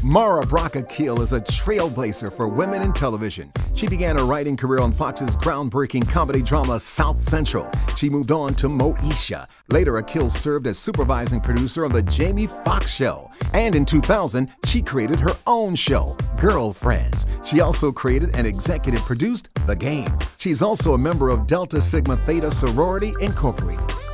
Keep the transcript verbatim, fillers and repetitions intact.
Mara Brock Akil is a trailblazer for women in television. She began her writing career on Fox's groundbreaking comedy drama South Central. She moved on to Moesha. Later, Akil served as supervising producer on The Jamie Foxx Show. And in two thousand, she created her own show, Girlfriends. She also created and executive produced The Game. She's also a member of Delta Sigma Theta Sorority Incorporated.